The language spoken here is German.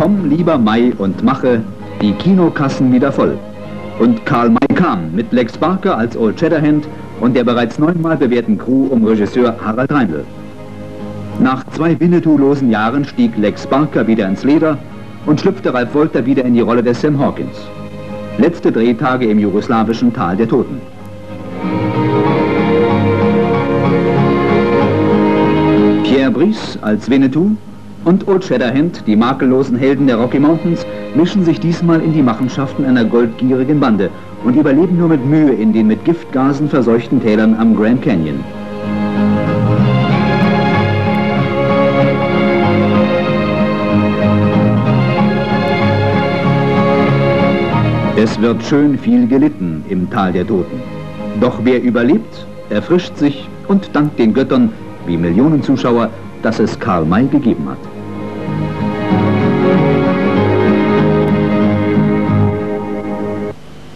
Komm, lieber Mai, und mache die Kinokassen wieder voll. Und Karl May kam mit Lex Barker als Old Shatterhand und der bereits 9-mal bewährten Crew um Regisseur Harald Reindl. Nach 2 Winnetou-losen Jahren stieg Lex Barker wieder ins Leder und schlüpfte Ralph Wolter wieder in die Rolle des Sam Hawkins. Letzte Drehtage im jugoslawischen Tal der Toten. Pierre Brice als Winnetou und Old Shatterhand, die makellosen Helden der Rocky Mountains, mischen sich diesmal in die Machenschaften einer goldgierigen Bande und überleben nur mit Mühe in den mit Giftgasen verseuchten Tälern am Grand Canyon. Es wird schön viel gelitten im Tal der Toten. Doch wer überlebt, erfrischt sich und dankt den Göttern, wie Millionen Zuschauer, dass es Karl May gegeben hat.